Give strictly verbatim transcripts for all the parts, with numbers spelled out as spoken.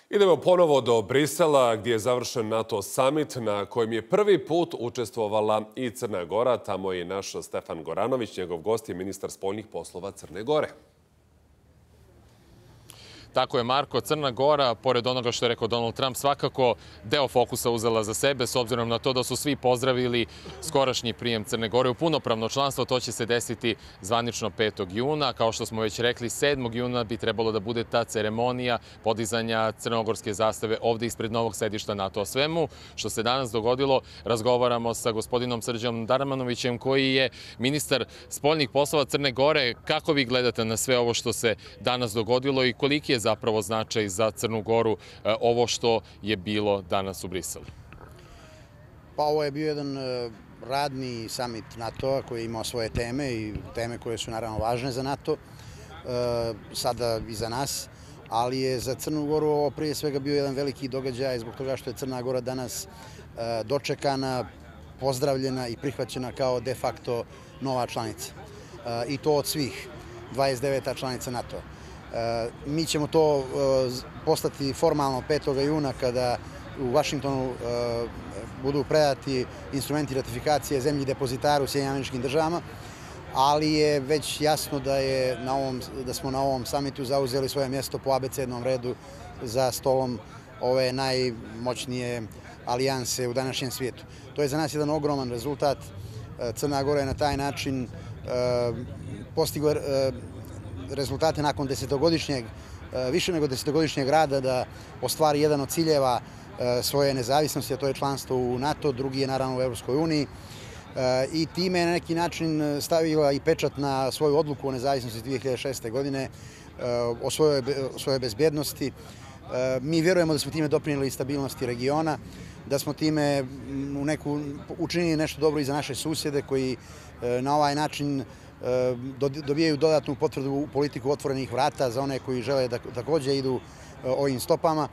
Idemo ponovo do Brisela, gdje je završen NATO summit na kojem je prvi put učestvovala i Crna Gora. Tamo je naš Stefan Goranović, njegov gost je ministar spoljnih poslova Crne Gore. Tako je, Marko. Crna Gora, pored onoga što je rekao Donald Trump, svakako deo fokusa uzela za sebe, s obzirom na to da su svi pozdravili skorašnji prijem Crne Gore u punopravno članstvo. To će se desiti zvanično petog juna. Kao što smo već rekli, sedmog juna bi trebalo da bude ta ceremonija podizanja crnogorske zastave ovde ispred novog sedišta NATO. O svemu što se danas dogodilo razgovaramo sa gospodinom Srđom Darmanovićem, koji je ministar spoljnih poslova Crne Gore. Kako vi gledate na sve ovo što se danas dogodilo i koliki je zapravo značaj za Crnu Goru ovo što je bilo danas u Briselu? Pa ovo je bio jedan radni samit NATO-a koji je imao svoje teme i teme koje su naravno važne za NATO, sada i za nas, ali je za Crnu Goru ovo prije svega bio jedan veliki događaj zbog toga što je Crna Gora danas dočekana, pozdravljena i prihvaćena kao de facto nova članica. I to od svih dvadeset deveta članica NATO-a. Mi ćemo to poslati formalno petog juna kada u Vašingtonu budu predati instrumenti ratifikacije zemlji depozitaru u Sjedinjenim Američkim Državama, ali je već jasno da, je na ovom, da smo na ovom samitu zauzeli svoje mjesto po abecednom redu za stolom ove najmoćnije alijanse u današnjem svijetu. To je za nas jedan ogroman rezultat. Crna Gora je na taj način postigla rezultate nakon desetogodišnjeg, više nego desetogodišnjeg rada da ostvari jedan od ciljeva svoje nezavisnosti, a to je članstvo u NATO, drugi je naravno u Evropskoj uniji. I time je na neki način stavila i pečat na svoju odluku o nezavisnosti dvije hiljade šeste. godine, o svojoj, svojoj bezbjednosti. Mi vjerujemo da smo time doprinijeli stabilnosti regiona, da smo time u neku, učinili nešto dobro i za naše susjede koji na ovaj način dobijaju dodatnu potvrdu u politiku otvorenih vrata za one koji žele da također idu ovim stopama.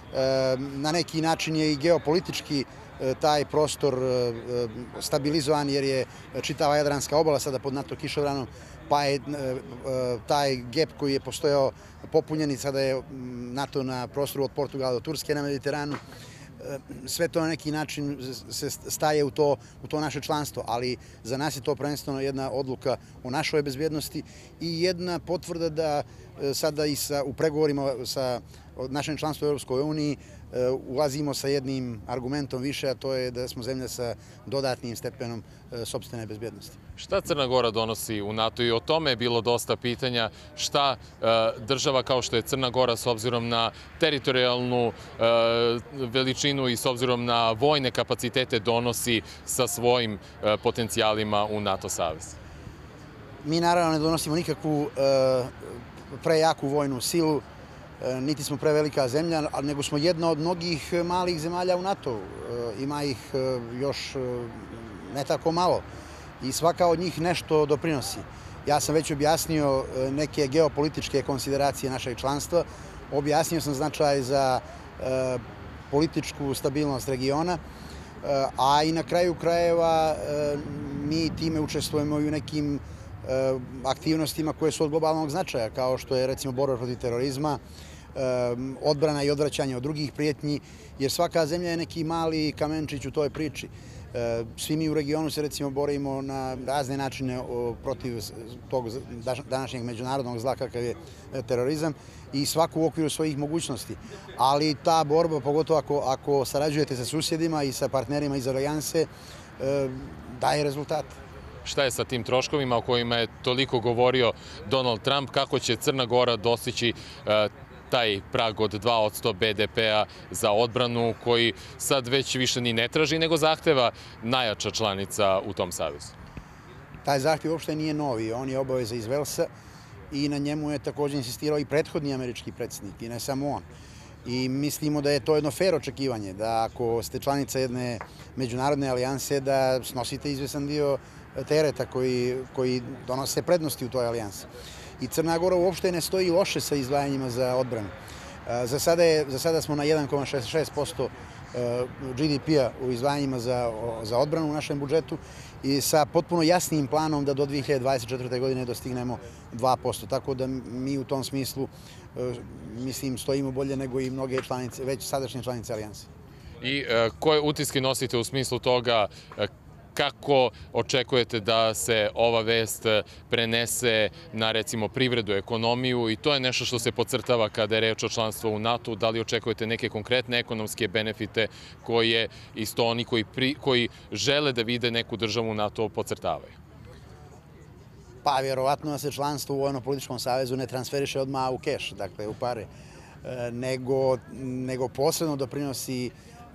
Na neki način je i geopolitički taj prostor stabilizovan jer je čitava Jadranska obala sada pod NATO kišobranom, pa je taj gap koji je postojao popunjen i sada je NATO na prostoru od Portugala do Turske na Mediteranu. Sve to na neki način se staje u to, u to naše članstvo, ali za nas je to prvenstveno jedna odluka o našoj bezbjednosti i jedna potvrda da sada i sa, u pregovorima sa našem članstvom u Europskoj uniji ulazimo sa jednim argumentom više, a to je da smo zemlja sa dodatnim stepenom sopstvene bezbjednosti. Šta Crna Gora donosi u NATO i o tome je bilo dosta pitanja. Šta država kao što je Crna Gora s obzirom na teritorijalnu veličinu i s obzirom na vojne kapacitete donosi sa svojim potencijalima u NATO savez? Mi naravno ne donosimo nikakvu prejaku vojnu silu, niti smo prevelika zemlja, nego smo jedna od mnogih malih zemalja u NATO. Ima ih još ne tako malo i svaka od njih nešto doprinosi. Ja sam već objasnio neke geopolitičke konsideracije našeg članstva, objasnio sam značaj za političku stabilnost regiona, a i na kraju krajeva mi time učestvujemo i u nekim aktivnostima koje su od globalnog značaja, kao što je recimo borba protiv terorizma, odbrana i odvraćanje od drugih prijetnji, jer svaka zemlja je neki mali kamenčić u toj priči. Svi mi u regionu se recimo borimo na razne načine protiv tog današnjeg međunarodnog zla kakav je terorizam i svaku u okviru svojih mogućnosti. Ali ta borba, pogotovo ako, ako sarađujete sa susjedima i sa partnerima iz alijanse, daje rezultate. Šta je sa tim troškovima o kojima je toliko govorio Donald Trump? Kako će Crna Gora dostići taj prag od dva posto be de pea za odbranu koji sad već više ni ne traži, nego zahteva najjača članica u tom savezu? Taj zahtjev uopšte nije novi. On je obaveza iz Velsa i na njemu je također insistirao i prethodni američki predsjednik, i ne samo on. I mislimo da je to jedno fair očekivanje, da ako ste članica jedne međunarodne alijanse, da snosite izvesan dio tereta koji, koji donose prednosti u toj alijansi. I Crna Gora uopšte ne stoji loše sa izdvajanjima za odbranu. Za sada, je, za sada smo na jedan zarez šezdeset šest posto G D P-a u izdvajanjima za odbranu u našem budžetu i sa potpuno jasnim planom da do dve hiljade dvadeset četvrte. godine dostignemo dva posto. Tako da mi u tom smislu, mislim, stojimo bolje nego i mnoge članice, već sadašnje članice Alijanse. I koje utiske nosite u smislu toga kako očekujete da se ova vest prenese na, recimo, privredu, ekonomiju i to je nešto što se podcrtava kada je reč o članstvu u NATO. Da li očekujete neke konkretne ekonomske benefite koje isto oni koji žele da vide neku državu u NATO podcrtavaju? Pa, vjerovatno da se članstvo u Vojno-političkom savezu ne transferiše odmah u keš, dakle u pare, nego posebno doprinosi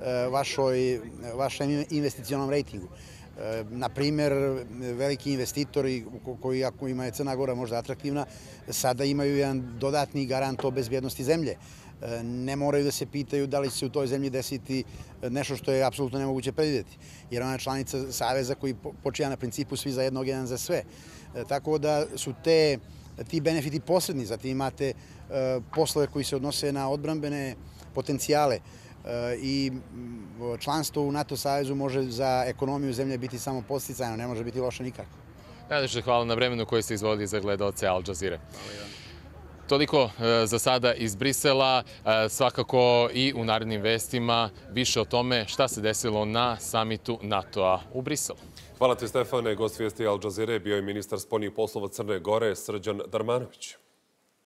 vašem investicionom rejtingu. Naprimer, veliki investitori koji, ako ima je Crna Gora možda atraktivna, sada imaju jedan dodatni garant o bezbjednosti zemlje. Ne moraju da se pitaju da li će se u toj zemlji desiti nešto što je apsolutno nemoguće predvideti, jer ona je članica saveza koji počija na principu svi za jednog, jedan za sve. Tako da su ti benefiti posredni. Zatim imate poslove koji se odnose na odbrambene potencijale i članstvo u NATO savezu može za ekonomiju zemlje biti samo podsticajno, ne može biti loše nikako. Najlepše hvala na vremenu koje ste izvodili za gledaoce Al Jazeere. Toliko za sada iz Brisela, svakako i u narednim vestima više o tome šta se desilo na samitu NATO-a u Briselu. Hvala ti, Stefane. Gost vijesti Al Jazeere bio je ministar spoljnih poslova Crne Gore Srđan Darmanović.